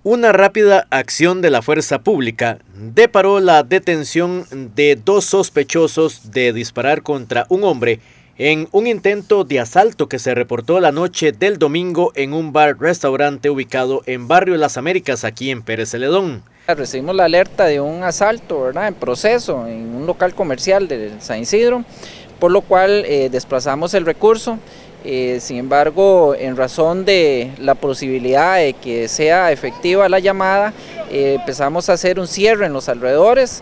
Una rápida acción de la fuerza pública deparó la detención de 2 sospechosos de disparar contra un hombre en un intento de asalto que se reportó la noche del domingo en un bar-restaurante ubicado en Barrio Las Américas, aquí en Pérez Celedón. Recibimos la alerta de un asalto, ¿verdad?, en proceso en un local comercial de San Isidro, por lo cual desplazamos el recurso. Sin embargo, en razón de la posibilidad de que sea efectiva la llamada, empezamos a hacer un cierre en los alrededores.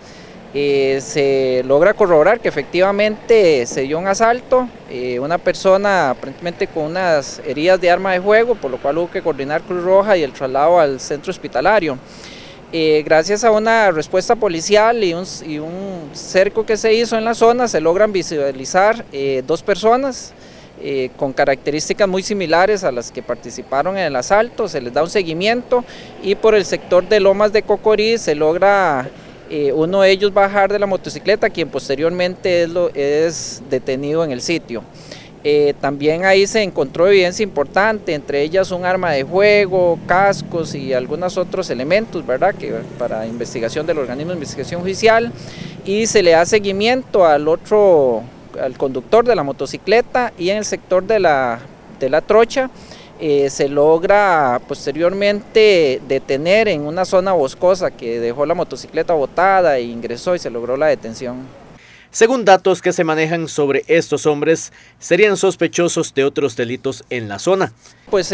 Se logra corroborar que efectivamente se dio un asalto, una persona aparentemente con unas heridas de arma de fuego, por lo cual hubo que coordinar Cruz Roja y el traslado al centro hospitalario. Gracias a una respuesta policial y un cerco que se hizo en la zona, se logran visualizar 2 personas con características muy similares a las que participaron en el asalto. Se les da un seguimiento y por el sector de Lomas de Cocorí se logra uno de ellos bajar de la motocicleta, quien posteriormente es detenido en el sitio. También ahí se encontró evidencia importante, entre ellas un arma de fuego, cascos y algunos otros elementos, ¿verdad?, que para investigación del organismo de investigación judicial, y se le da seguimiento al conductor de la motocicleta, y en el sector de la trocha se logra posteriormente detener en una zona boscosa que dejó la motocicleta botada e ingresó y se logró la detención. Según datos que se manejan sobre estos hombres, serían sospechosos de otros delitos en la zona. Pues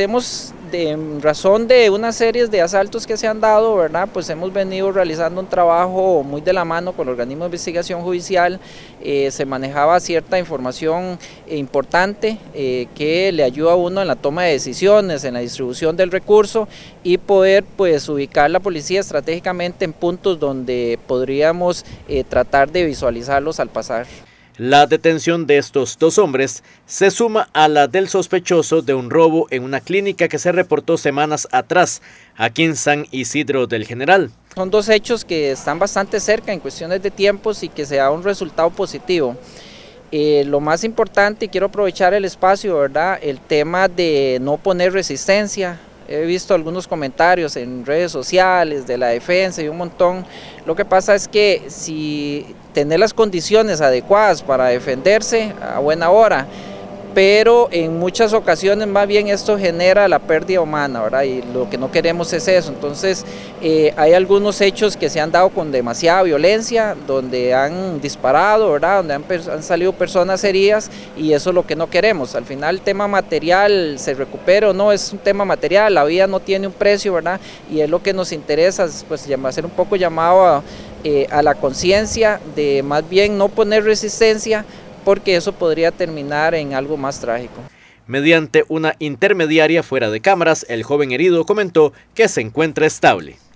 en razón de una serie de asaltos que se han dado, ¿verdad?, pues hemos venido realizando un trabajo muy de la mano con el organismo de investigación judicial. Se manejaba cierta información importante que le ayuda a uno en la toma de decisiones, en la distribución del recurso y poder pues ubicar la policía estratégicamente en puntos donde podríamos tratar de visualizarlos al pasar. La detención de estos 2 hombres se suma a la del sospechoso de un robo en una clínica que se reportó semanas atrás, aquí en San Isidro del General. Son 2 hechos que están bastante cerca en cuestiones de tiempos y que se da un resultado positivo. Lo más importante, y quiero aprovechar el espacio, ¿verdad?, el tema de no poner resistencia. He visto algunos comentarios en redes sociales de la defensa y un montón. Lo que pasa es que si tener las condiciones adecuadas para defenderse a buena hora, pero en muchas ocasiones más bien esto genera la pérdida humana, ¿verdad?, y lo que no queremos es eso. Entonces hay algunos hechos que se han dado con demasiada violencia, donde han disparado, ¿verdad?, donde han salido personas heridas, y eso es lo que no queremos. Al final el tema material, se recupera o no, es un tema material, la vida no tiene un precio, ¿verdad?, y es lo que nos interesa, pues hacer un poco llamado a la conciencia de más bien no poner resistencia, porque eso podría terminar en algo más trágico. Mediante una intermediaria fuera de cámaras, el joven herido comentó que se encuentra estable.